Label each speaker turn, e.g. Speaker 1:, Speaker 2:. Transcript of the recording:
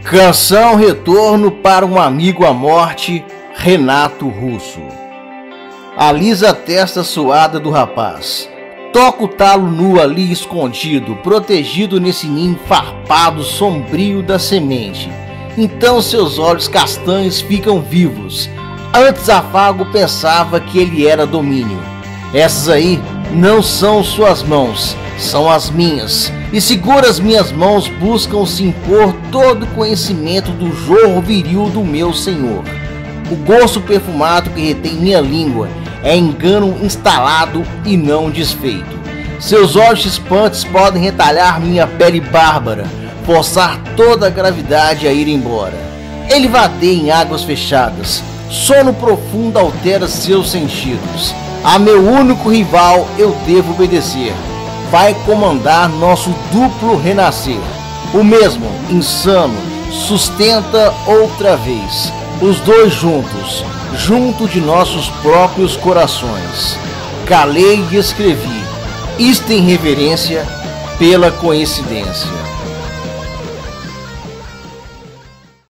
Speaker 1: Canção Retorno para um Amigo à Morte, Renato Russo. Alisa a testa suada do rapaz. Toca o talo nu ali escondido, protegido nesse ninho farpado sombrio da semente. Então seus olhos castanhos ficam vivos. Antes afago pensava que ele era domínio. Essas aí não são suas mãos, são as minhas. E segura as minhas mãos buscam se impor todo o conhecimento do jorro viril do meu senhor. O gosto perfumado que retém minha língua é engano instalado e não desfeito. Seus olhos chispantes podem retalhar minha pele bárbara, forçar toda a gravidade a ir embora. Ele vadeia em águas fechadas, sono profundo altera seus sentidos. A meu único rival eu devo obedecer. Vai comandar nosso duplo renascer. O mesmo, insano, sustenta outra vez. Os dois juntos, junto de nossos próprios corações. Calei e escrevi, isto em reverência pela coincidência.